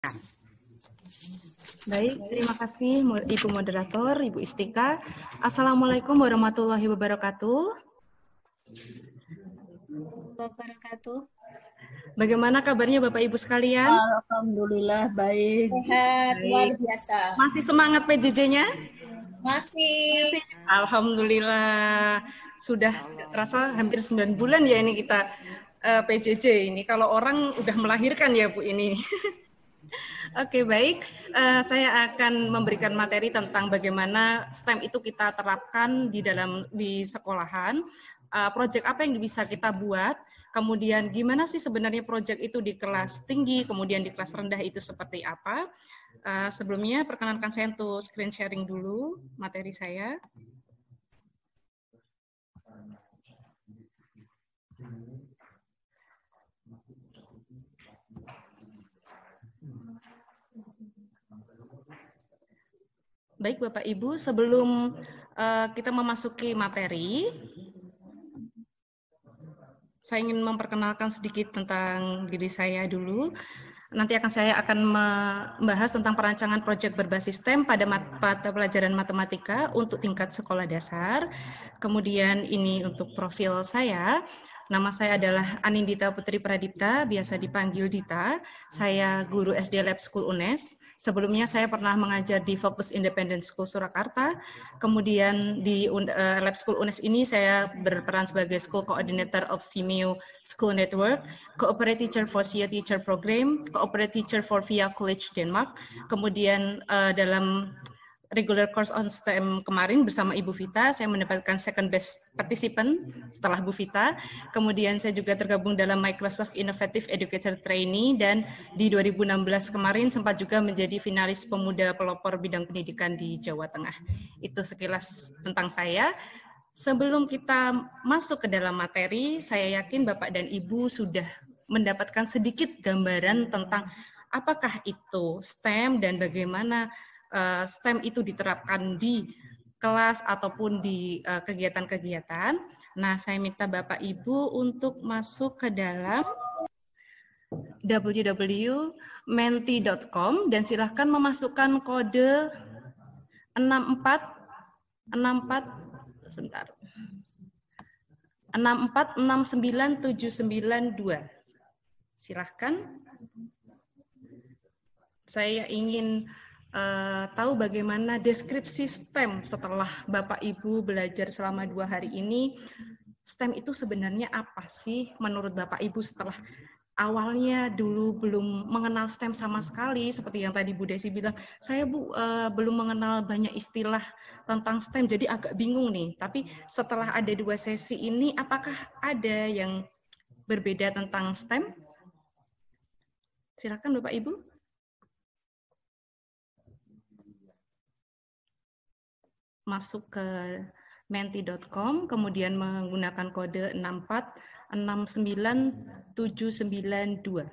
Baik, terima kasih Ibu Moderator, Ibu Istika. Assalamualaikum warahmatullahi wabarakatuh. Bagaimana kabarnya Bapak Ibu sekalian? Alhamdulillah baik. Sehat, luar biasa. Masih semangat PJJ-nya? Masih. Alhamdulillah. Sudah terasa hampir 9 bulan ya ini kita PJJ ini. Kalau orang udah melahirkan ya Bu ini. Oke, baik. Saya akan memberikan materi tentang bagaimana STEM itu kita terapkan di sekolahan. Proyek apa yang bisa kita buat, kemudian gimana sih sebenarnya proyek itu di kelas tinggi, kemudian di kelas rendah itu seperti apa. Sebelumnya perkenalkan saya untuk screen sharing dulu materi saya. Baik Bapak Ibu, sebelum kita memasuki materi, saya ingin memperkenalkan sedikit tentang diri saya dulu. Nanti saya akan membahas tentang perancangan proyek berbasis STEM pada mata pelajaran matematika untuk tingkat sekolah dasar. Kemudian ini untuk profil saya. Nama saya adalah Anindita Putri Pradipta, biasa dipanggil Dita. Saya guru SD Lab School UNES. Sebelumnya saya pernah mengajar di Fokus Independent School Surakarta. Kemudian di Lab School UNES ini saya berperan sebagai School Coordinator of Simeo School Network, Cooperate Teacher for SIA Teacher Program, Cooperate Teacher for VIA College Denmark. Kemudian dalam regular course on STEM kemarin bersama Ibu Vita, saya mendapatkan second best participant setelah Bu Vita. Kemudian saya juga tergabung dalam Microsoft Innovative Educator Trainee dan di 2016 kemarin sempat juga menjadi finalis pemuda pelopor bidang pendidikan di Jawa Tengah. Itu sekilas tentang saya. Sebelum kita masuk ke dalam materi, saya yakin Bapak dan Ibu sudah mendapatkan sedikit gambaran tentang apakah itu STEM dan bagaimana STEM itu diterapkan di kelas ataupun di kegiatan-kegiatan. Nah, saya minta Bapak Ibu untuk masuk ke dalam www.menti.com dan silahkan memasukkan kode 6469792. Silahkan. Saya ingin tahu bagaimana deskripsi STEM setelah Bapak Ibu belajar selama 2 hari ini. STEM itu sebenarnya apa sih menurut Bapak Ibu setelah awalnya dulu belum mengenal STEM sama sekali, seperti yang tadi Bu Desi bilang, saya belum mengenal banyak istilah tentang STEM, jadi agak bingung nih. Tapi setelah ada 2 sesi ini, apakah ada yang berbeda tentang STEM? Silakan Bapak Ibu. Masuk ke menti.com, kemudian menggunakan kode 6469792.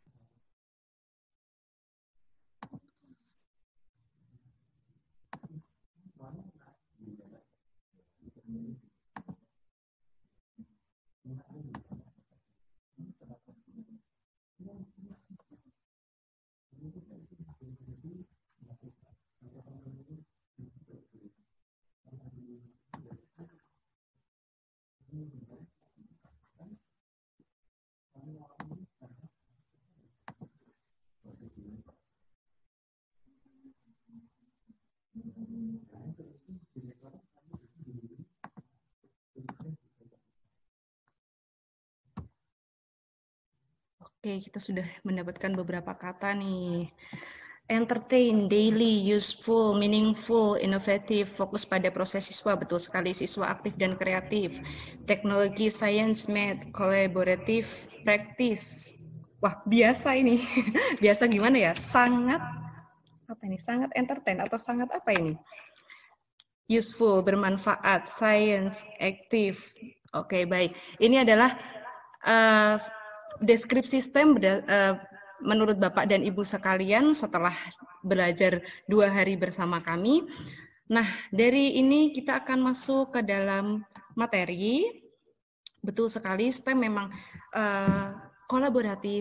Oke, kita sudah mendapatkan beberapa kata nih. Entertain, daily, useful, meaningful, inovatif, fokus pada proses siswa, betul sekali, siswa aktif dan kreatif. Teknologi, science, math, kolaboratif, praktis. Wah, biasa ini. Biasa gimana ya? Sangat, apa ini? Sangat entertain atau sangat apa ini? Useful, bermanfaat, science, aktif. Oke, baik. Ini adalah deskripsi STEM menurut Bapak dan Ibu sekalian setelah belajar 2 hari bersama kami. Nah, dari ini kita akan masuk ke dalam materi. Betul sekali, STEM memang kolaboratif,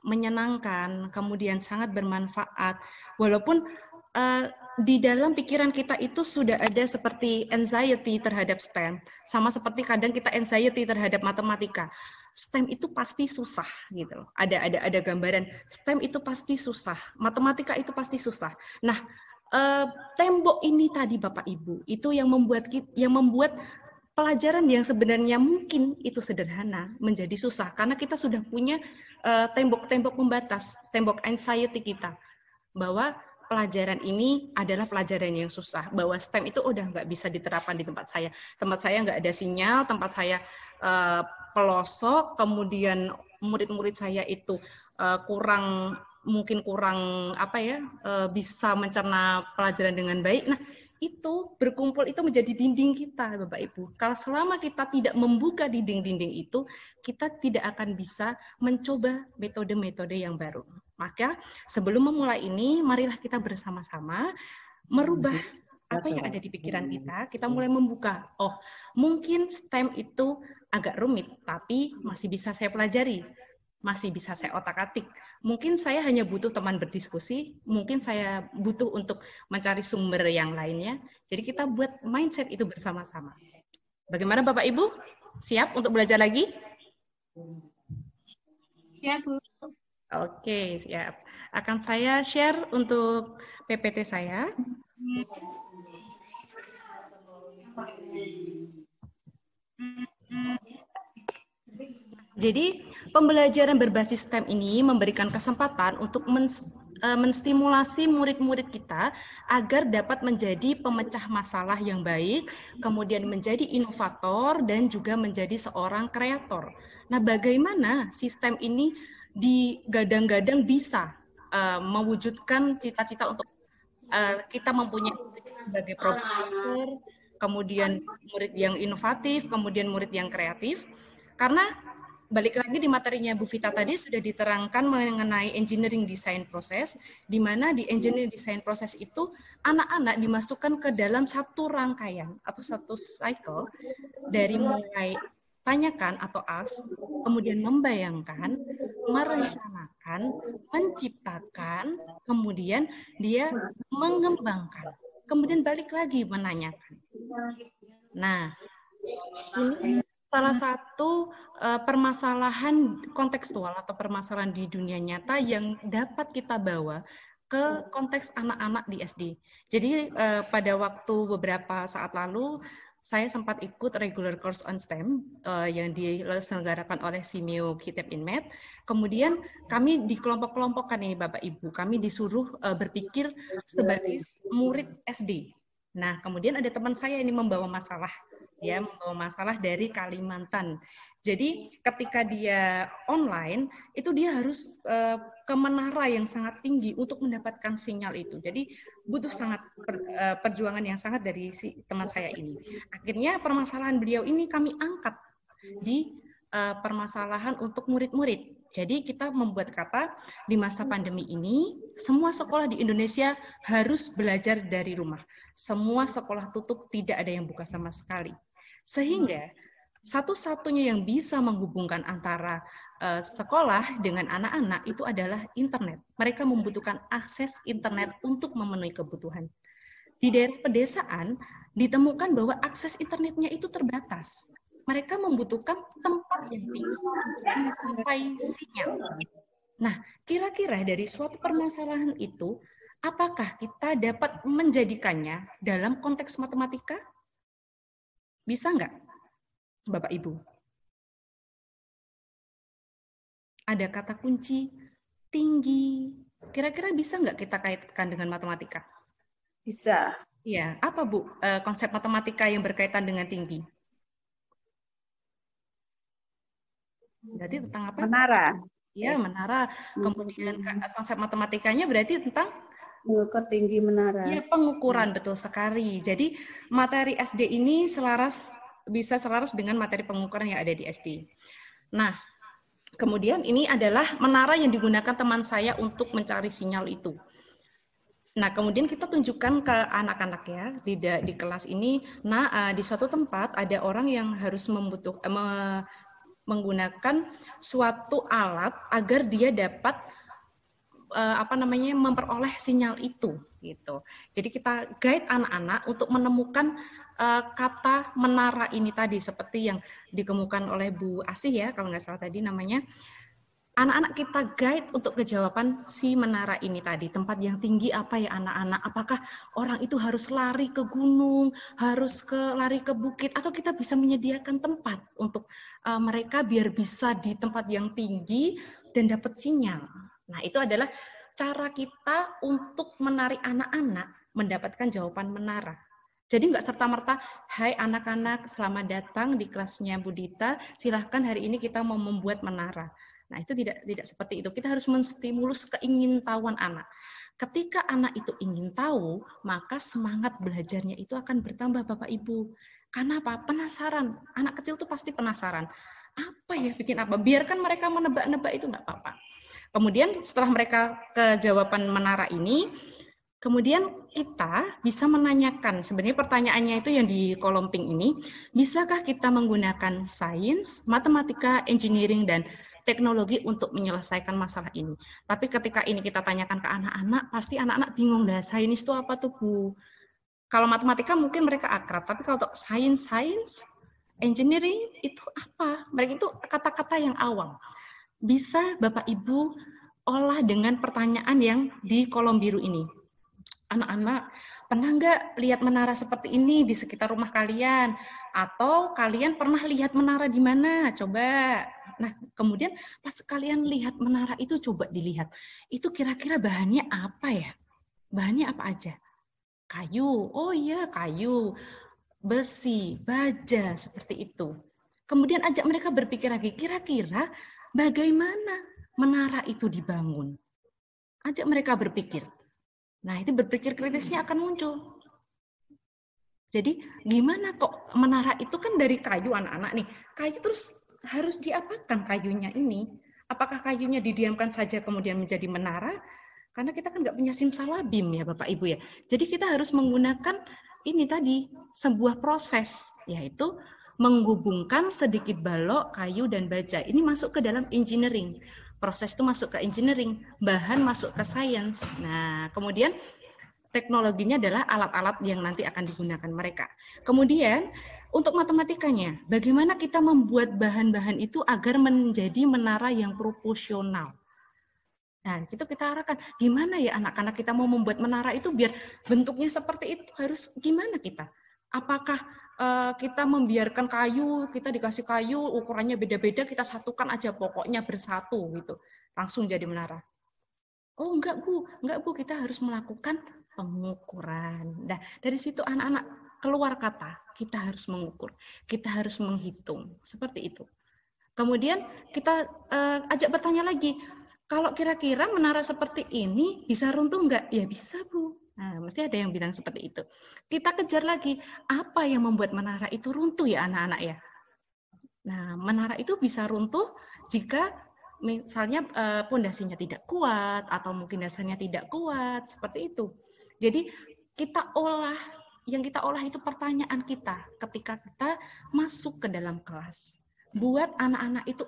menyenangkan, kemudian sangat bermanfaat. Walaupun di dalam pikiran kita itu sudah ada seperti anxiety terhadap STEM, sama seperti kadang kita anxiety terhadap matematika. STEM itu pasti susah gitu loh. Ada gambaran STEM itu pasti susah, matematika itu pasti susah. Nah, tembok ini tadi Bapak Ibu itu yang membuat pelajaran yang sebenarnya mungkin itu sederhana menjadi susah karena kita sudah punya tembok-tembok pembatas, tembok anxiety kita bahwa pelajaran ini adalah pelajaran yang susah, bahwa STEM itu udah nggak bisa diterapkan di tempat saya. Tempat saya nggak ada sinyal, tempat saya pelosok, kemudian murid-murid saya itu kurang bisa mencerna pelajaran dengan baik. Nah, itu berkumpul itu menjadi dinding kita, Bapak Ibu. Kalau selama kita tidak membuka dinding-dinding itu, kita tidak akan bisa mencoba metode-metode yang baru. Maka sebelum memulai ini, marilah kita bersama-sama merubah apa yang ada di pikiran kita mulai membuka. Oh, mungkin STEM itu agak rumit, tapi masih bisa saya pelajari. Masih bisa saya otak-atik. Mungkin saya hanya butuh teman berdiskusi, mungkin saya butuh untuk mencari sumber yang lainnya. Jadi kita buat mindset itu bersama-sama. Bagaimana Bapak Ibu? Siap untuk belajar lagi? Ya, Bu. Oke, siap. Akan saya share untuk PPT saya. Jadi, pembelajaran berbasis STEM ini memberikan kesempatan untuk menstimulasi murid-murid kita agar dapat menjadi pemecah masalah yang baik, kemudian menjadi inovator, dan juga menjadi seorang kreator. Nah, bagaimana sistem ini digadang-gadang bisa mewujudkan cita-cita untuk kita mempunyai murid sebagai programmer, kemudian murid yang inovatif, kemudian murid yang kreatif, karena balik lagi di materinya Bu Vita tadi sudah diterangkan mengenai engineering design proses, di mana di engineering design proses itu anak-anak dimasukkan ke dalam satu rangkaian atau satu cycle dari mulai tanyakan atau ask, kemudian membayangkan, merencanakan, menciptakan, kemudian dia mengembangkan, kemudian balik lagi menanyakan. Nah, ini salah satu permasalahan kontekstual atau permasalahan di dunia nyata yang dapat kita bawa ke konteks anak-anak di SD. Jadi pada waktu beberapa saat lalu, saya sempat ikut regular course on STEM yang diselenggarakan oleh Simeo Kitab Inmed. Kemudian kami dikelompok-kelompokkan ini Bapak Ibu. Kami disuruh berpikir sebagai murid SD. Nah, kemudian ada teman saya ini membawa masalah dari Kalimantan. Jadi ketika dia online, itu dia harus ke menara yang sangat tinggi untuk mendapatkan sinyal itu. Jadi butuh sangat perjuangan yang sangat dari si teman saya ini. Akhirnya permasalahan beliau ini kami angkat di permasalahan untuk murid-murid. Jadi kita membuat kata di masa pandemi ini, semua sekolah di Indonesia harus belajar dari rumah. Semua sekolah tutup, tidak ada yang buka sama sekali. Sehingga satu-satunya yang bisa menghubungkan antara sekolah dengan anak-anak itu adalah internet. Mereka membutuhkan akses internet untuk memenuhi kebutuhan. Di daerah pedesaan ditemukan bahwa akses internetnya itu terbatas. Mereka membutuhkan tempat yang tinggi sampai sinyal. Nah, kira-kira dari suatu permasalahan itu, apakah kita dapat menjadikannya dalam konteks matematika? Bisa nggak, Bapak Ibu? Ada kata kunci tinggi. Kira-kira bisa nggak kita kaitkan dengan matematika? Bisa. Iya, apa Bu konsep matematika yang berkaitan dengan tinggi? Berarti tentang apa? Menara. Ya, menara. Kemudian konsep matematikanya berarti tentang Mengukur tinggi menara. ya, pengukuran, betul sekali. Jadi materi SD ini bisa selaras dengan materi pengukuran yang ada di SD. Nah, kemudian ini adalah menara yang digunakan teman saya untuk mencari sinyal itu. Nah, kemudian kita tunjukkan ke anak-anak ya di kelas ini. Nah, di suatu tempat ada orang yang harus menggunakan suatu alat agar dia dapat memperoleh sinyal itu gitu. Jadi kita guide anak-anak untuk menemukan kata menara ini tadi seperti yang dikemukakan oleh Bu Asih ya kalau nggak salah tadi namanya. Anak-anak kita guide untuk kejawaban si menara ini tadi. Tempat yang tinggi apa ya anak-anak? Apakah orang itu harus lari ke gunung, harus lari ke bukit, atau kita bisa menyediakan tempat untuk mereka biar bisa di tempat yang tinggi dan dapat sinyal. Nah, itu adalah cara kita untuk menarik anak-anak mendapatkan jawaban menara. Jadi nggak serta-merta, hai anak-anak, selamat datang di kelasnya Bu Dita, silahkan hari ini kita mau membuat menara. Nah, itu tidak seperti itu. Kita harus menstimulus keingintahuan anak. Ketika anak itu ingin tahu, maka semangat belajarnya itu akan bertambah Bapak Ibu. Karena apa? Penasaran. Anak kecil itu pasti penasaran. Apa ya bikin apa? Biarkan mereka menebak-nebak itu nggak apa-apa. Kemudian setelah mereka ke jawaban menara ini, kemudian kita bisa menanyakan, sebenarnya pertanyaannya itu yang di kolom pink ini, bisakah kita menggunakan sains, matematika, engineering, dan teknologi untuk menyelesaikan masalah ini. Tapi ketika ini kita tanyakan ke anak-anak, pasti anak-anak bingung, dah sains itu apa tuh Bu? Kalau matematika mungkin mereka akrab, tapi kalau sains, engineering itu apa? Mereka itu kata-kata yang awam. Bisa Bapak Ibu olah dengan pertanyaan yang di kolom biru ini. Anak-anak, pernah nggak lihat menara seperti ini di sekitar rumah kalian? Atau kalian pernah lihat menara di mana? Coba. Nah, kemudian pas kalian lihat menara itu, coba dilihat. Itu kira-kira bahannya apa ya? Bahannya apa aja? Kayu. Oh iya, kayu. Besi, baja, seperti itu. Kemudian ajak mereka berpikir lagi, kira-kira bagaimana menara itu dibangun? Ajak mereka berpikir. Nah, itu berpikir kritisnya akan muncul. Jadi, gimana kok menara itu kan dari kayu anak-anak nih. Kayu terus harus diapakan kayunya ini? Apakah kayunya didiamkan saja kemudian menjadi menara? Karena kita kan nggak punya simsalabim ya Bapak Ibu ya. Jadi kita harus menggunakan ini tadi, sebuah proses, yaitu menghubungkan sedikit balok, kayu, dan baja. Ini masuk ke dalam engineering. Proses itu masuk ke engineering, bahan masuk ke sains. Nah, kemudian teknologinya adalah alat-alat yang nanti akan digunakan mereka. Kemudian, untuk matematikanya, bagaimana kita membuat bahan-bahan itu agar menjadi menara yang proporsional. Nah, itu kita arahkan. Gimana ya anak-anak kita mau membuat menara itu biar bentuknya seperti itu, harus gimana kita? Apakah kita membiarkan kayu, kita dikasih kayu, ukurannya beda-beda, kita satukan aja pokoknya bersatu gitu, langsung jadi menara. Oh enggak Bu, kita harus melakukan pengukuran. Nah, dari situ anak-anak keluar kata, kita harus mengukur, kita harus menghitung, seperti itu. Kemudian kita ajak bertanya lagi, kalau kira-kira menara seperti ini bisa runtuh enggak? Ya bisa Bu. Nah, mesti ada yang bilang seperti itu. Kita kejar lagi, apa yang membuat menara itu runtuh ya anak-anak ya? Nah, menara itu bisa runtuh jika misalnya pondasinya tidak kuat atau mungkin dasarnya tidak kuat, seperti itu. Jadi kita olah, yang kita olah itu pertanyaan kita ketika kita masuk ke dalam kelas. Buat anak-anak itu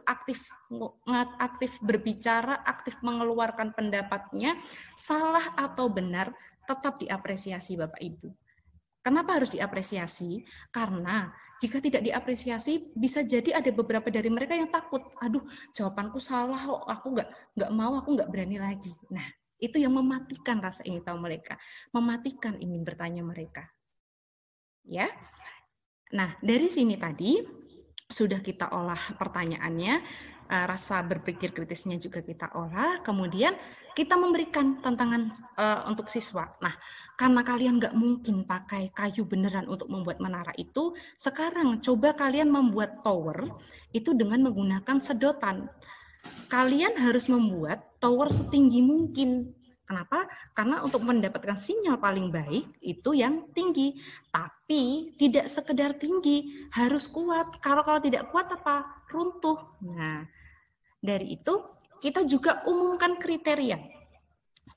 aktif berbicara, aktif mengeluarkan pendapatnya, salah atau benar, tetap diapresiasi Bapak Ibu. Kenapa harus diapresiasi? Karena jika tidak diapresiasi, bisa jadi ada beberapa dari mereka yang takut. Aduh, jawabanku salah, aku nggak mau, aku nggak berani lagi. Nah, itu yang mematikan rasa ingin tahu mereka, mematikan ingin bertanya mereka. Ya, nah dari sini tadi sudah kita olah pertanyaannya, rasa berpikir kritisnya juga kita olah, kemudian kita memberikan tantangan untuk siswa. Nah, karena kalian nggak mungkin pakai kayu beneran untuk membuat menara itu, sekarang coba kalian membuat tower itu dengan menggunakan sedotan. Kalian harus membuat tower setinggi mungkin. Kenapa? Karena untuk mendapatkan sinyal paling baik itu yang tinggi. Tapi tidak sekedar tinggi, harus kuat. Kalau tidak kuat apa? Runtuh. Nah, dari itu kita juga umumkan kriteria.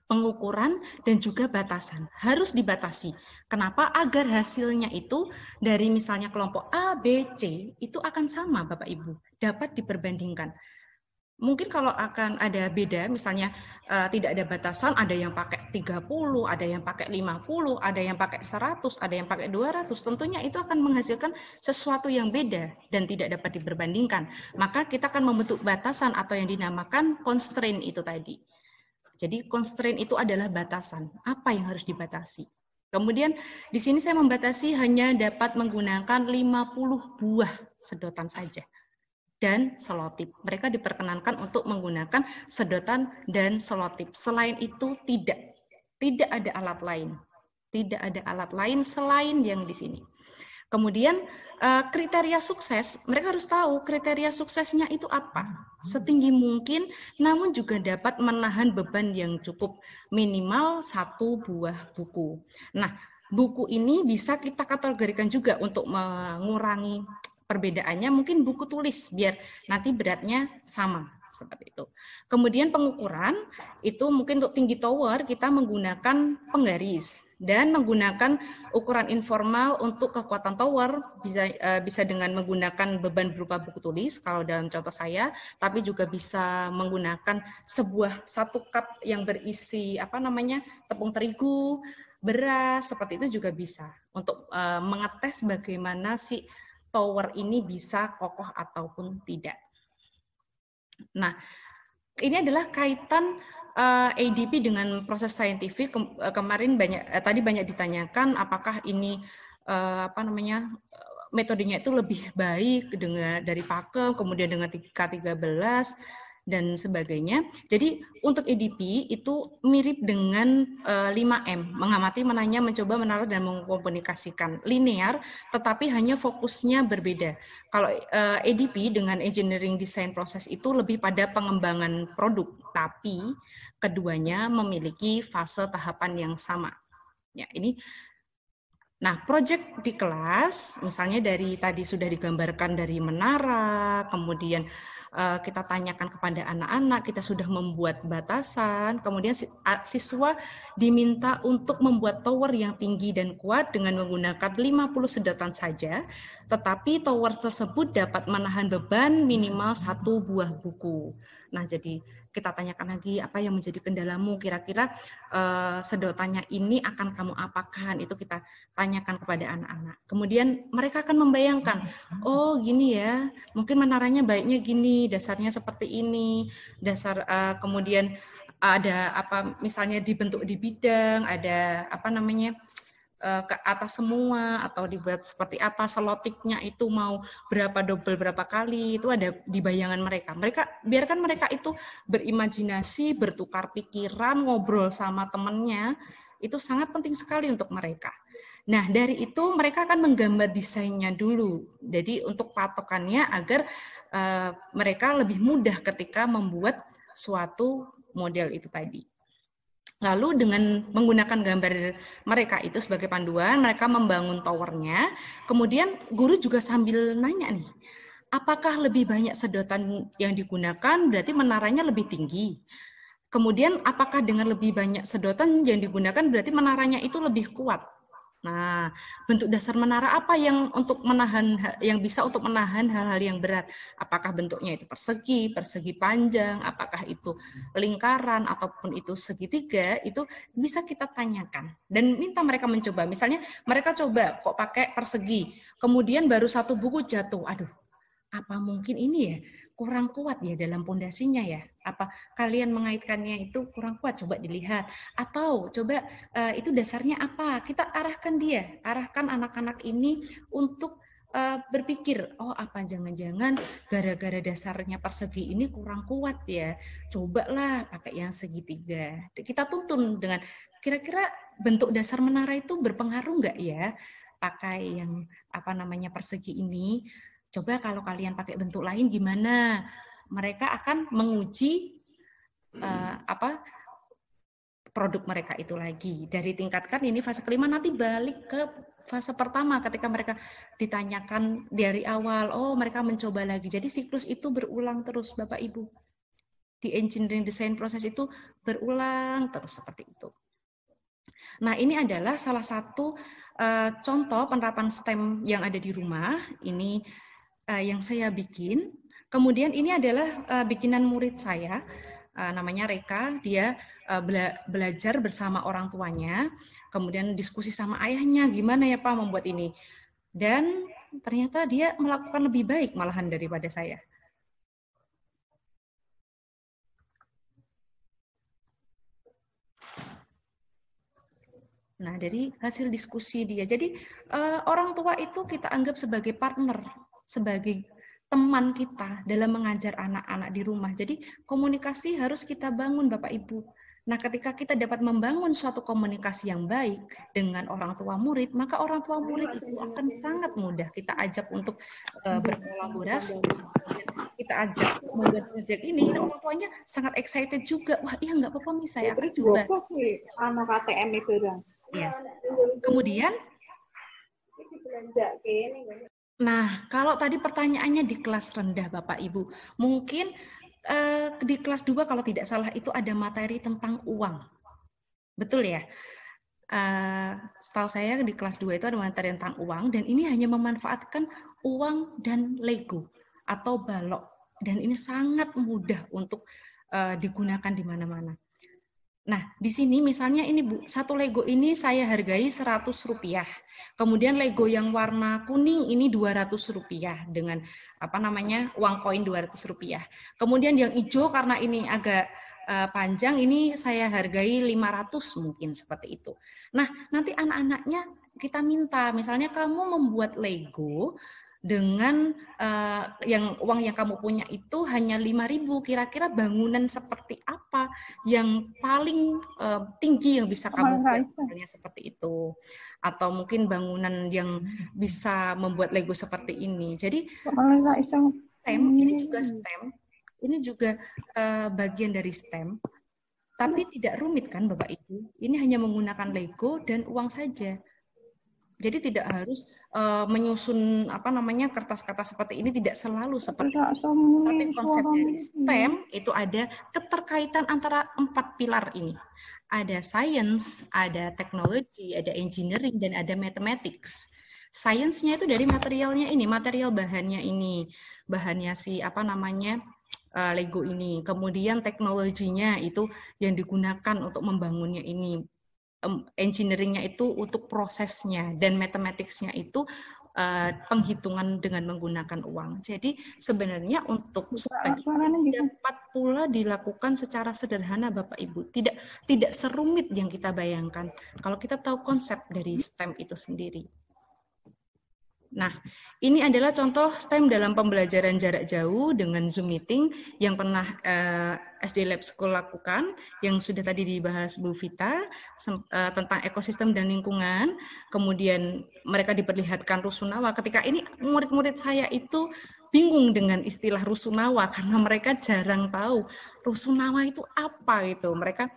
pengukuran, dan juga batasan. Harus dibatasi. Kenapa? Agar hasilnya itu dari misalnya kelompok A, B, C, itu akan sama Bapak Ibu. Dapat diperbandingkan. Mungkin kalau akan ada beda, misalnya tidak ada batasan, ada yang pakai 30, ada yang pakai 50, ada yang pakai 100, ada yang pakai 200, tentunya itu akan menghasilkan sesuatu yang beda dan tidak dapat diperbandingkan. Maka kita akan membentuk batasan atau yang dinamakan constraint itu tadi. Jadi constraint itu adalah batasan. Apa yang harus dibatasi? Kemudian di sini saya membatasi hanya dapat menggunakan 50 buah sedotan saja. Dan selotip. Mereka diperkenankan untuk menggunakan sedotan dan selotip. Selain itu tidak ada alat lain. Tidak ada alat lain selain yang di sini. Kemudian kriteria sukses, mereka harus tahu kriteria suksesnya itu apa. Setinggi mungkin, namun juga dapat menahan beban yang cukup, minimal 1 buah buku. Nah, buku ini bisa kita kategorikan juga untuk mengurangi perbedaannya, mungkin buku tulis biar nanti beratnya sama seperti itu. Kemudian pengukuran itu mungkin untuk tinggi tower kita menggunakan penggaris dan menggunakan ukuran informal untuk kekuatan tower bisa dengan menggunakan beban berupa buku tulis kalau dalam contoh saya, tapi juga bisa menggunakan satu cup yang berisi tepung terigu, beras, seperti itu juga bisa untuk mengetes bagaimana si tower ini bisa kokoh ataupun tidak. Nah, ini adalah kaitan ADP dengan proses saintifik. Kemarin tadi banyak ditanyakan apakah ini metodenya itu lebih baik dari pakem, kemudian dengan K13 dan sebagainya. Jadi untuk ADP itu mirip dengan 5M, mengamati, menanya, mencoba, menaruh, dan mengkomunikasikan. Linear, tetapi hanya fokusnya berbeda. Kalau ADP dengan Engineering Design Process itu lebih pada pengembangan produk, tapi keduanya memiliki fase tahapan yang sama. Ya, ini. Nah, proyek di kelas, misalnya dari tadi sudah digambarkan dari menara, kemudian kita tanyakan kepada anak-anak, kita sudah membuat batasan, kemudian siswa diminta untuk membuat tower yang tinggi dan kuat dengan menggunakan 50 sedotan saja, tetapi tower tersebut dapat menahan beban minimal 1 buah buku. Nah, jadi kita tanyakan lagi apa yang menjadi kendalamu, kira-kira sedotannya ini akan kamu apakan, itu kita tanyakan kepada anak-anak. Kemudian mereka akan membayangkan, oh gini ya, mungkin menaranya baiknya gini, dasarnya seperti ini, kemudian ada misalnya dibentuk di bidang, ada ke atas semua, atau dibuat seperti apa, selotipnya itu mau berapa double berapa kali, itu ada di bayangan mereka. Biarkan mereka itu berimajinasi, bertukar pikiran, ngobrol sama temannya, itu sangat penting sekali untuk mereka. Nah, dari itu mereka akan menggambar desainnya dulu. Jadi untuk patokannya agar mereka lebih mudah ketika membuat suatu model itu tadi. Lalu dengan menggunakan gambar mereka itu sebagai panduan, mereka membangun towernya. Kemudian guru juga sambil nanya nih, apakah lebih banyak sedotan yang digunakan berarti menaranya lebih tinggi? Kemudian apakah dengan lebih banyak sedotan yang digunakan berarti menaranya itu lebih kuat? Nah, bentuk dasar menara apa yang bisa untuk menahan hal-hal yang berat? Apakah bentuknya itu persegi panjang, apakah itu lingkaran ataupun itu segitiga, itu bisa kita tanyakan dan minta mereka mencoba. Misalnya mereka coba kok pakai persegi, kemudian baru 1 buku jatuh. Aduh, apa mungkin ini ya kurang kuat ya dalam pondasinya ya? Apa kalian mengaitkannya itu kurang kuat? Coba dilihat. Atau coba itu dasarnya apa? Kita arahkan anak-anak ini untuk berpikir, oh apa jangan-jangan gara-gara dasarnya persegi ini kurang kuat ya? Cobalah pakai yang segitiga. Kita tuntun dengan kira-kira bentuk dasar menara itu berpengaruh nggak ya? Pakai yang persegi ini. Coba kalau kalian pakai bentuk lain gimana? Mereka akan menguji produk mereka itu lagi. Dari tingkatkan ini fase kelima, nanti balik ke fase pertama ketika mereka ditanyakan dari awal, oh mereka mencoba lagi. Jadi siklus itu berulang terus Bapak Ibu. di engineering design proses itu berulang terus seperti itu. Nah, ini adalah salah satu contoh penerapan STEM yang ada di rumah. Ini yang saya bikin. Kemudian ini adalah bikinan murid saya, namanya Reka. Dia belajar bersama orang tuanya, kemudian diskusi sama ayahnya, gimana ya Pak membuat ini. Dan ternyata dia melakukan lebih baik malahan daripada saya. Nah, dari hasil diskusi dia. Jadi orang tua itu kita anggap sebagai partner, sebagai teman kita dalam mengajar anak-anak di rumah. Jadi komunikasi harus kita bangun Bapak Ibu. Nah, ketika kita dapat membangun suatu komunikasi yang baik dengan orang tua murid, maka orang tua murid itu akan sangat mudah kita ajak untuk berkolaborasi. Kita ajak membuat proyek ini, orang tuanya sangat excited juga. Wah, iya nggak apa-apa nih, saya akan coba. Anak KTM itu dong. Ya. Kemudian, nah kalau tadi pertanyaannya di kelas rendah Bapak Ibu, mungkin di kelas 2 kalau tidak salah itu ada materi tentang uang. Betul ya? Setahu saya di kelas 2 itu ada materi tentang uang, dan ini hanya memanfaatkan uang dan Lego atau balok. Dan ini sangat mudah untuk digunakan di mana-mana. Nah, di sini misalnya ini Bu, satu Lego ini saya hargai Rp100. Kemudian Lego yang warna kuning ini Rp200 dengan uang koin Rp200. Kemudian yang hijau karena ini agak panjang ini saya hargai 500 mungkin seperti itu. Nah, nanti anak-anaknya kita minta misalnya kamu membuat Lego dengan uang yang kamu punya itu hanya 5.000, kira-kira bangunan seperti apa yang paling tinggi yang bisa kamu buat, misalnya seperti itu, atau mungkin bangunan yang bisa membuat Lego seperti ini. Jadi STEM ini juga bagian dari STEM, tapi tidak rumit kan Bapak Ibu, ini hanya menggunakan Lego dan uang saja. Jadi tidak harus menyusun kertas-kertas seperti ini, tidak selalu seperti itu. Tapi konsep dari STEM itu ada keterkaitan antara 4 pilar ini. Ada science, ada technology, ada engineering, dan ada mathematics. Science-nya itu dari materialnya ini, material bahannya ini, bahannya Lego ini. Kemudian teknologinya itu yang digunakan untuk membangunnya ini. Engineering-nya itu untuk prosesnya, dan mathematics-nya itu penghitungan dengan menggunakan uang. Jadi sebenarnya untuk STEM dapat pula dilakukan secara sederhana Bapak Ibu, tidak serumit yang kita bayangkan kalau kita tahu konsep dari STEM itu sendiri. Nah, ini adalah contoh STEM dalam pembelajaran jarak jauh dengan Zoom meeting yang pernah SD Lab School lakukan, yang sudah tadi dibahas Bu Vita, tentang ekosistem dan lingkungan. Kemudian mereka diperlihatkan rusunawa. Ketika ini murid-murid saya itu bingung dengan istilah rusunawa karena mereka jarang tahu rusunawa itu apa gitu. Mereka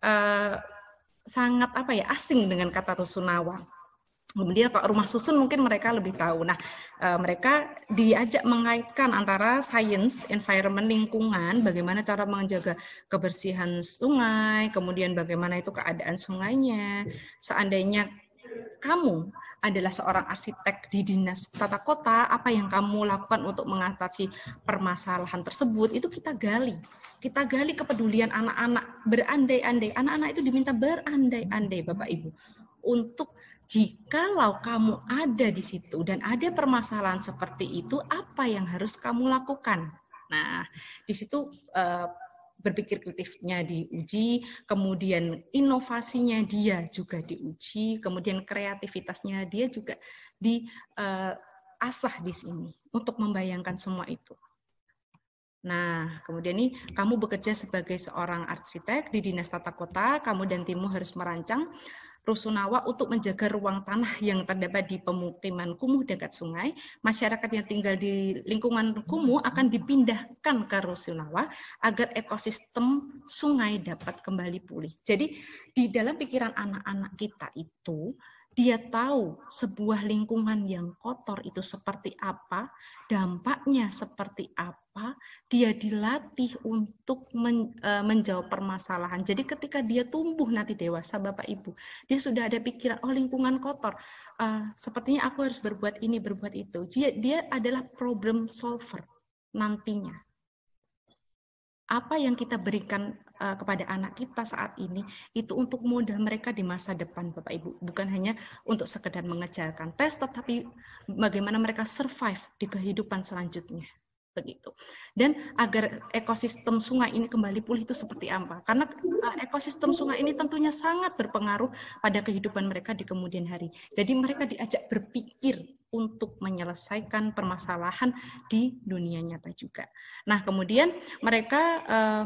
sangat asing dengan kata rusunawa. Kemudian kalau rumah susun mungkin mereka lebih tahu. Nah, mereka diajak mengaitkan antara sains, environment, lingkungan, bagaimana cara menjaga kebersihan sungai, kemudian bagaimana itu keadaan sungainya. Seandainya kamu adalah seorang arsitek di dinas tata kota, apa yang kamu lakukan untuk mengatasi permasalahan tersebut, itu kita gali. Kita gali kepedulian anak-anak, berandai-andai. Anak-anak itu diminta berandai-andai, Bapak Ibu, untuk jikalau kamu ada di situ dan ada permasalahan seperti itu, apa yang harus kamu lakukan? Nah, di situ berpikir kreatifnya diuji, kemudian inovasinya dia juga diuji, kemudian kreativitasnya dia juga diasah di sini untuk membayangkan semua itu. Nah, kemudian nih kamu bekerja sebagai seorang arsitek di dinas tata kota, kamu dan timmu harus merancang rusunawa untuk menjaga ruang tanah yang terdapat di pemukiman kumuh dekat sungai. Masyarakat yang tinggal di lingkungan kumuh akan dipindahkan ke rusunawa agar ekosistem sungai dapat kembali pulih. Jadi di dalam pikiran anak-anak kita itu dia tahu sebuah lingkungan yang kotor itu seperti apa, dampaknya seperti apa, dia dilatih untuk menjawab permasalahan. Jadi ketika dia tumbuh nanti dewasa, Bapak Ibu, dia sudah ada pikiran, oh lingkungan kotor, sepertinya aku harus berbuat ini, berbuat itu. Dia adalah problem solver nantinya. Apa yang kita berikan kepada anak kita saat ini itu untuk modal mereka di masa depan, Bapak Ibu, bukan hanya untuk sekedar mengejarkan tes, tetapi bagaimana mereka survive di kehidupan selanjutnya, begitu. Dan agar ekosistem sungai ini kembali pulih itu seperti apa? Karena ekosistem sungai ini tentunya sangat berpengaruh pada kehidupan mereka di kemudian hari. Jadi mereka diajak berpikir untuk menyelesaikan permasalahan di dunia nyata juga. Nah, kemudian mereka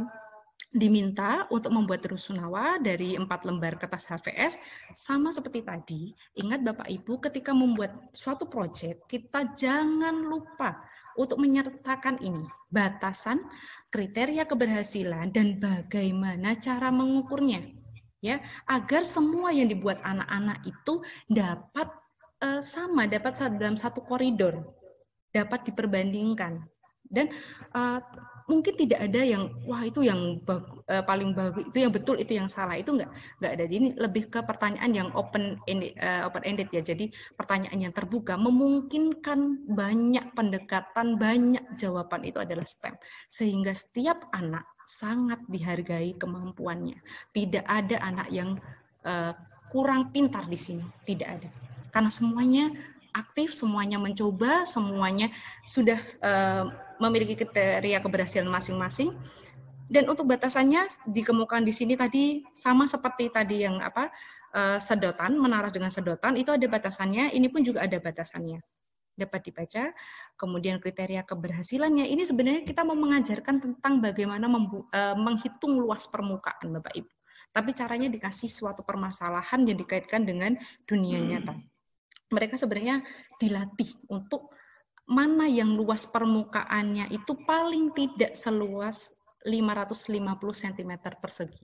diminta untuk membuat rusunawa dari 4 lembar kertas HVS, sama seperti tadi. Ingat Bapak Ibu, ketika membuat suatu proyek, kita jangan lupa untuk menyertakan ini, batasan, kriteria keberhasilan, dan bagaimana cara mengukurnya. Ya, agar semua yang dibuat anak-anak itu dapat sama, dapat dalam satu koridor, dapat diperbandingkan. Dan mungkin tidak ada yang wah itu yang paling bagus, itu yang betul, itu yang salah, itu enggak ada. Jadi lebih ke pertanyaan yang open ended ya. Jadi pertanyaan yang terbuka, memungkinkan banyak pendekatan, banyak jawaban, itu adalah STEM. Sehingga setiap anak sangat dihargai kemampuannya. Tidak ada anak yang kurang pintar di sini, tidak ada. Karena semuanya aktif, semuanya mencoba, semuanya sudah memiliki kriteria keberhasilan masing-masing. Dan untuk batasannya dikemukakan di sini tadi sama seperti tadi yang sedotan, menara dengan sedotan, itu ada batasannya, ini pun juga ada batasannya. Dapat dibaca. Kemudian kriteria keberhasilannya, ini sebenarnya kita mau mengajarkan tentang bagaimana menghitung luas permukaan, Bapak Ibu. Tapi caranya dikasih suatu permasalahan yang dikaitkan dengan dunia nyata. Mereka sebenarnya dilatih untuk mana yang luas permukaannya itu paling tidak seluas 550 cm persegi.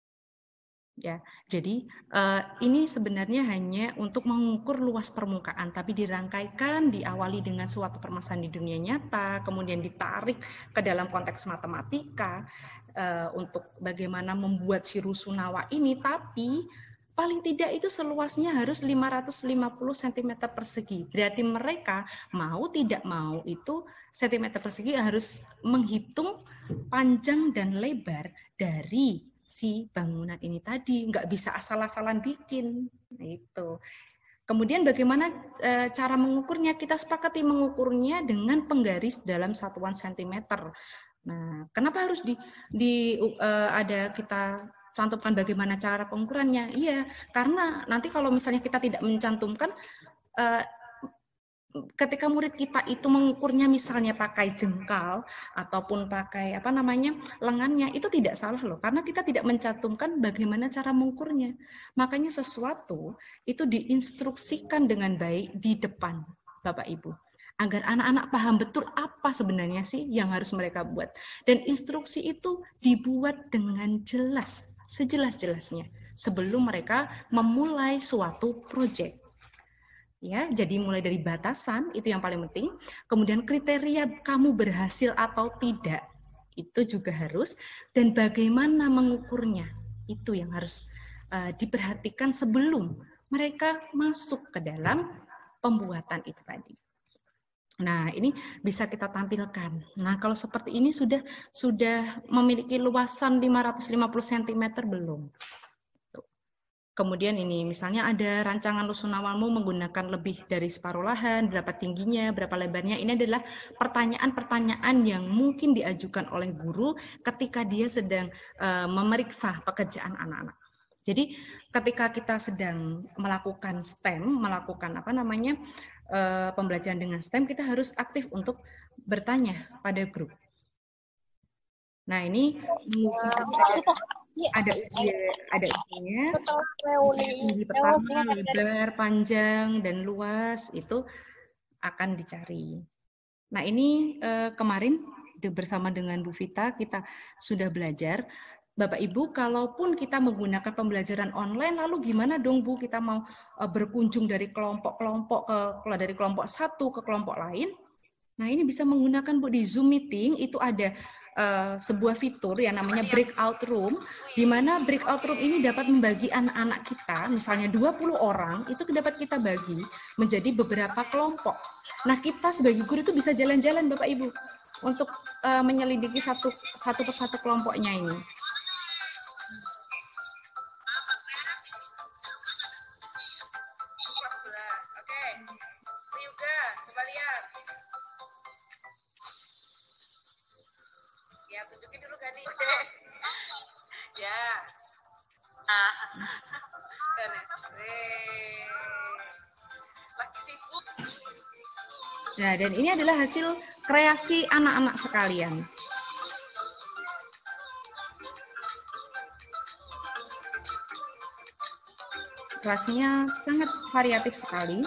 Ya, jadi ini sebenarnya hanya untuk mengukur luas permukaan, tapi dirangkaikan, diawali dengan suatu permasalahan di dunia nyata, kemudian ditarik ke dalam konteks matematika untuk bagaimana membuat si rusunawa ini, tapi paling tidak itu seluasnya harus 550 cm persegi. Berarti mereka mau tidak mau itu cm persegi harus menghitung panjang dan lebar dari si bangunan ini tadi. Nggak bisa asal-asalan bikin. Itu. Kemudian bagaimana cara mengukurnya? Kita sepakati mengukurnya dengan penggaris dalam satuan sentimeter. Nah, kenapa harus ada kita cantumkan bagaimana cara pengukurannya? Iya, karena nanti kalau misalnya kita tidak mencantumkan, ketika murid kita itu mengukurnya misalnya pakai jengkal ataupun pakai lengannya, itu tidak salah loh, karena kita tidak mencantumkan bagaimana cara mengukurnya. Makanya sesuatu itu diinstruksikan dengan baik di depan, Bapak Ibu, agar anak-anak paham betul apa sebenarnya sih yang harus mereka buat. Dan instruksi itu dibuat dengan jelas, sejelas-jelasnya sebelum mereka memulai suatu proyek. Ya, jadi mulai dari batasan itu yang paling penting, kemudian kriteria kamu berhasil atau tidak itu juga harus, dan bagaimana mengukurnya itu yang harus diperhatikan sebelum mereka masuk ke dalam pembuatan itu tadi. Nah, ini bisa kita tampilkan. Nah, kalau seperti ini sudah memiliki luasan 550 cm belum? Kemudian ini, misalnya ada rancangan rusunawamu menggunakan lebih dari separuh lahan, berapa tingginya, berapa lebarnya. Ini adalah pertanyaan-pertanyaan yang mungkin diajukan oleh guru ketika dia sedang memeriksa pekerjaan anak-anak. Jadi ketika kita sedang melakukan STEM, melakukan pembelajaran dengan STEM, kita harus aktif untuk bertanya pada grup. Nah, ini ada ujinya, tinggi pertama, lebar, panjang, dan luas, itu akan dicari. Nah, ini kemarin bersama dengan Bu Vita kita sudah belajar Bapak Ibu, kalaupun kita menggunakan pembelajaran online, lalu gimana dong Bu kita mau berkunjung dari kelompok-kelompok dari kelompok satu ke kelompok lain? Nah, ini bisa menggunakan Bu di Zoom meeting, itu ada sebuah fitur yang namanya breakout room, di mana breakout room ini dapat membagi anak-anak kita, misalnya 20 orang, itu dapat kita bagi menjadi beberapa kelompok. Nah, kita sebagai guru itu bisa jalan-jalan Bapak Ibu untuk menyelidiki satu persatu kelompoknya ini. Ya, tunjukin dulu Gani. Ya. Lagi sibuk. Nah, dan ini adalah hasil kreasi anak-anak sekalian. Kelasnya sangat variatif sekali.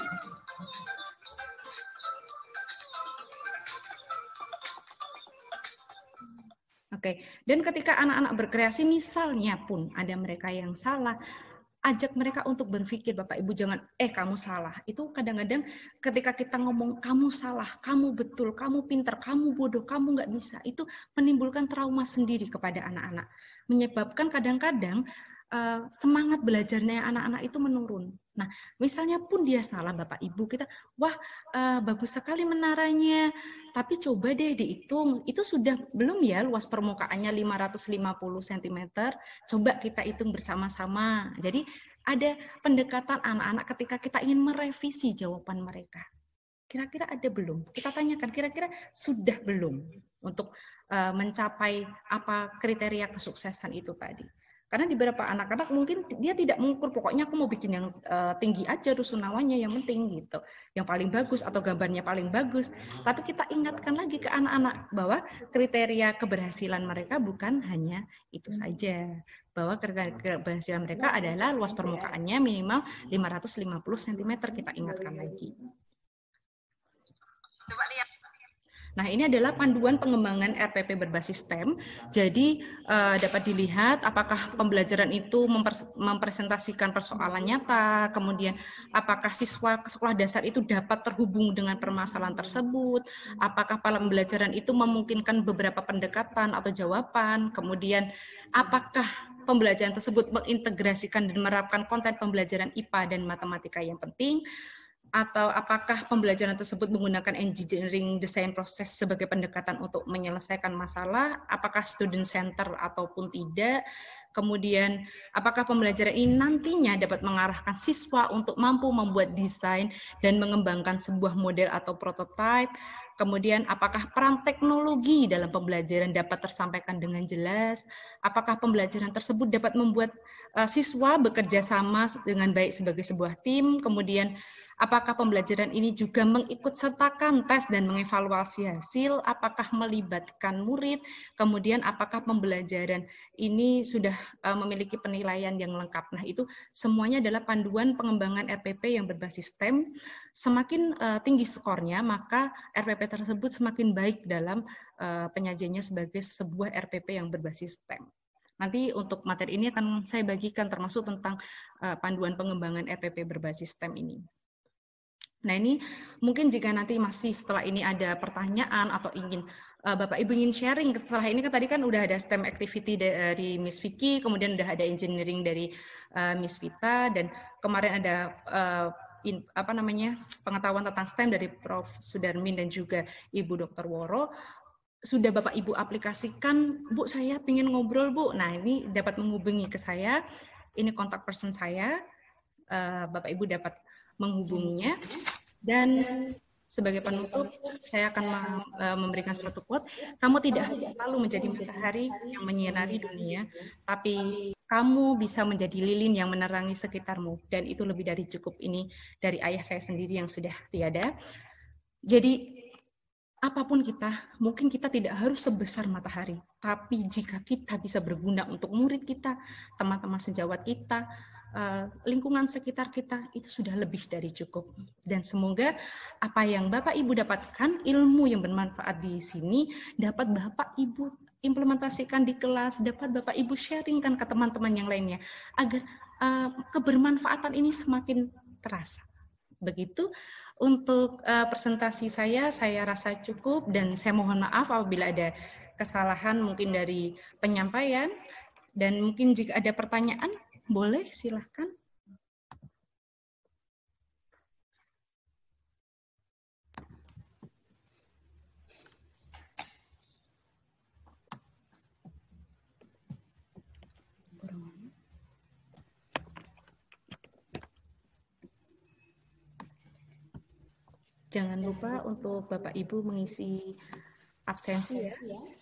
Oke, dan ketika anak-anak berkreasi, misalnya pun ada mereka yang salah, ajak mereka untuk berpikir, Bapak Ibu jangan, kamu salah. Itu kadang-kadang ketika kita ngomong, kamu salah, kamu betul, kamu pintar, kamu bodoh, kamu nggak bisa, itu menimbulkan trauma sendiri kepada anak-anak. Menyebabkan kadang-kadang semangat belajarnya anak-anak itu menurun. Nah, misalnya pun dia salah, Bapak Ibu, kita, wah bagus sekali menaranya, tapi coba deh dihitung, itu sudah belum ya luas permukaannya 550 cm, coba kita hitung bersama-sama. Jadi ada pendekatan anak-anak ketika kita ingin merevisi jawaban mereka. Kira-kira ada belum? Kita tanyakan, kira-kira sudah belum untuk mencapai apa kriteria kesuksesan itu tadi. Karena di beberapa anak-anak mungkin dia tidak mengukur, pokoknya aku mau bikin yang tinggi aja rusunawanya yang penting gitu. Yang paling bagus atau gambarnya paling bagus. Tapi kita ingatkan lagi ke anak-anak bahwa kriteria keberhasilan mereka bukan hanya itu saja. Bahwa kriteria keberhasilan mereka adalah luas permukaannya minimal 550 cm, kita ingatkan lagi. Coba lihat. Nah, ini adalah panduan pengembangan RPP berbasis STEM. Jadi, dapat dilihat apakah pembelajaran itu mempresentasikan persoalan nyata, kemudian apakah siswa sekolah dasar itu dapat terhubung dengan permasalahan tersebut, apakah pembelajaran itu memungkinkan beberapa pendekatan atau jawaban, kemudian apakah pembelajaran tersebut mengintegrasikan dan menerapkan konten pembelajaran IPA dan matematika yang penting, atau apakah pembelajaran tersebut menggunakan engineering design proses sebagai pendekatan untuk menyelesaikan masalah, apakah student center ataupun tidak, kemudian apakah pembelajaran ini nantinya dapat mengarahkan siswa untuk mampu membuat desain dan mengembangkan sebuah model atau prototipe, kemudian apakah peran teknologi dalam pembelajaran dapat tersampaikan dengan jelas, apakah pembelajaran tersebut dapat membuat siswa bekerja sama dengan baik sebagai sebuah tim, kemudian apakah pembelajaran ini juga mengikutsertakan tes dan mengevaluasi hasil, apakah melibatkan murid, kemudian apakah pembelajaran ini sudah memiliki penilaian yang lengkap. Nah, itu semuanya adalah panduan pengembangan RPP yang berbasis STEM. Semakin tinggi skornya, maka RPP tersebut semakin baik dalam penyajiannya sebagai sebuah RPP yang berbasis STEM. Nanti untuk materi ini akan saya bagikan termasuk tentang panduan pengembangan RPP berbasis STEM ini. Nah, ini mungkin jika nanti masih setelah ini ada pertanyaan atau ingin Bapak Ibu ingin sharing, setelah ini kan tadi kan udah ada STEM activity dari Miss Vicky, kemudian udah ada engineering dari Miss Vita, dan kemarin ada pengetahuan tentang STEM dari Prof. Sudarmin dan juga Ibu Dr. Woro. Sudah Bapak Ibu aplikasikan, Bu saya ingin ngobrol Bu, nah ini dapat menghubungi ke saya, ini kontak person saya, Bapak Ibu dapat menghubunginya, dan sebagai penutup saya akan memberikan suatu quote, kamu tidak selalu menjadi matahari yang menyinari dunia, tapi kamu bisa menjadi lilin yang menerangi sekitarmu, dan itu lebih dari cukup. Ini dari ayah saya sendiri yang sudah tiada. Jadi apapun kita, mungkin kita tidak harus sebesar matahari, tapi jika kita bisa berguna untuk murid kita, teman-teman sejawat kita, lingkungan sekitar kita, itu sudah lebih dari cukup. Dan semoga apa yang Bapak Ibu dapatkan, ilmu yang bermanfaat di sini, dapat Bapak Ibu implementasikan di kelas, dapat Bapak Ibu sharingkan ke teman-teman yang lainnya, agar kebermanfaatan ini semakin terasa. Begitu untuk presentasi saya rasa cukup, dan saya mohon maaf apabila ada kesalahan mungkin dari penyampaian, dan mungkin jika ada pertanyaan, boleh silahkan. Jangan lupa untuk Bapak Ibu mengisi absensi ya.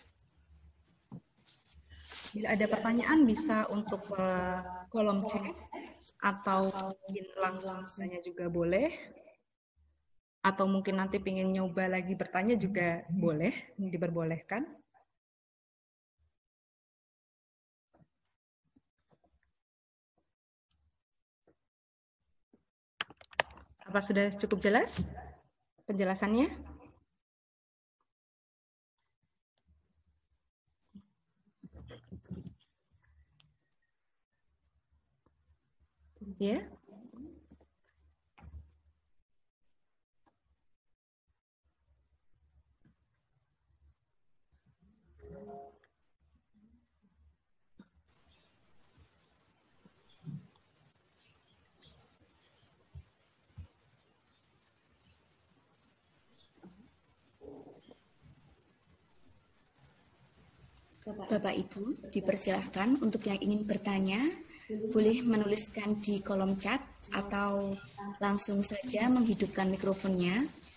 Bila ada pertanyaan bisa untuk kolom chat atau mungkin langsung tanya juga boleh. Atau mungkin nanti pengen nyoba lagi bertanya juga boleh, diperbolehkan. Apa sudah cukup jelas penjelasannya? Ya. Bapak Ibu, dipersilahkan untuk yang ingin bertanya, boleh menuliskan di kolom chat atau langsung saja menghidupkan mikrofonnya.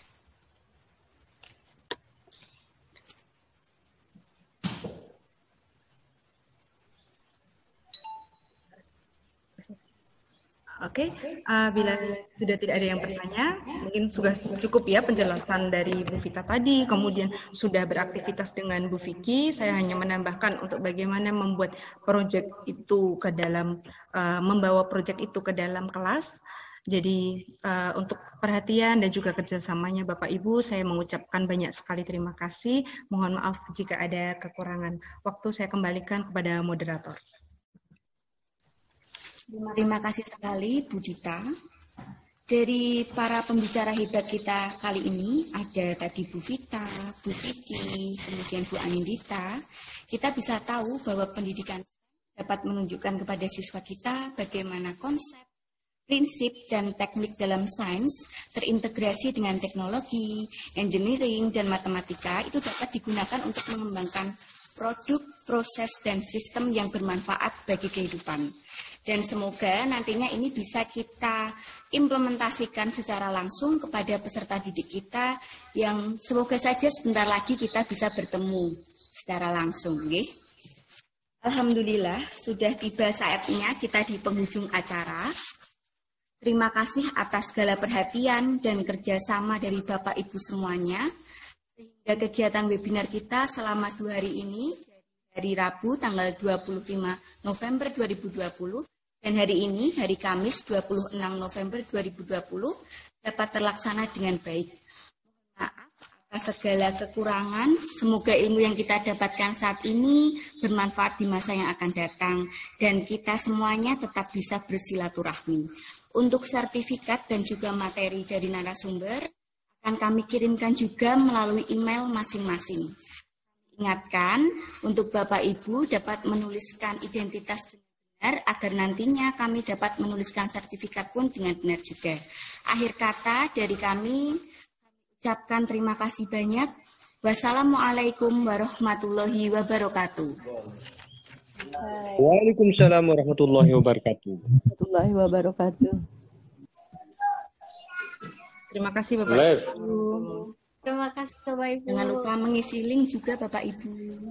Oke, bila sudah tidak ada yang bertanya, mungkin sudah cukup ya penjelasan dari Bu Vita tadi, kemudian sudah beraktivitas dengan Bu Vicky. Saya hanya menambahkan untuk bagaimana membuat proyek itu ke dalam, membawa proyek itu ke dalam kelas. Jadi untuk perhatian dan juga kerjasamanya Bapak Ibu, saya mengucapkan banyak sekali terima kasih. Mohon maaf jika ada kekurangan. Waktu saya kembalikan kepada moderator. Terima kasih sekali Bu Dita. Dari para pembicara hebat kita kali ini, ada tadi Bu Vita, Bu Vicky, kemudian Bu Anindita. Kita bisa tahu bahwa pendidikan dapat menunjukkan kepada siswa kita bagaimana konsep, prinsip, dan teknik dalam sains terintegrasi dengan teknologi, engineering, dan matematika itu dapat digunakan untuk mengembangkan produk, proses, dan sistem yang bermanfaat bagi kehidupan. Dan semoga nantinya ini bisa kita implementasikan secara langsung kepada peserta didik kita yang semoga saja sebentar lagi kita bisa bertemu secara langsung. Okay? Alhamdulillah sudah tiba saatnya kita di penghujung acara. Terima kasih atas segala perhatian dan kerjasama dari Bapak Ibu semuanya. Sehingga kegiatan webinar kita selama 2 hari ini, dari Rabu tanggal 25 November 2020, dan hari ini, hari Kamis 26 November 2020, dapat terlaksana dengan baik. Maaf atas segala kekurangan, semoga ilmu yang kita dapatkan saat ini bermanfaat di masa yang akan datang, dan kita semuanya tetap bisa bersilaturahmi. Untuk sertifikat dan juga materi dari narasumber, akan kami kirimkan juga melalui email masing-masing. Ingatkan, untuk Bapak Ibu dapat menuliskan identitas benar agar nantinya kami dapat menuliskan sertifikat pun dengan benar juga. Akhir kata dari kami ucapkan terima kasih banyak. Wassalamualaikum warahmatullahi wabarakatuh. Waalaikumsalam warahmatullahi wabarakatuh. Terima kasih Bapak Ibu. Terima kasih Bapak Ibu. Jangan lupa mengisi link juga Bapak Ibu.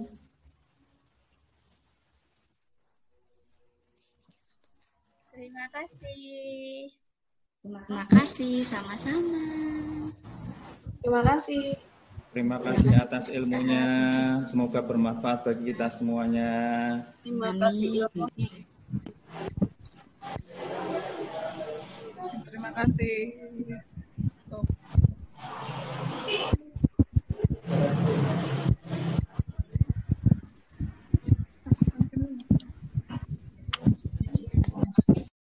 Terima kasih. Terima kasih, sama-sama. Terima kasih. Terima kasih atas ilmunya. Semoga bermanfaat bagi kita semuanya. Terima kasih. Terima kasih.